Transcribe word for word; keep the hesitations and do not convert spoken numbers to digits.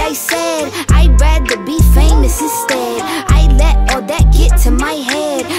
I said, I'd rather be famous instead. I let all that get to my head.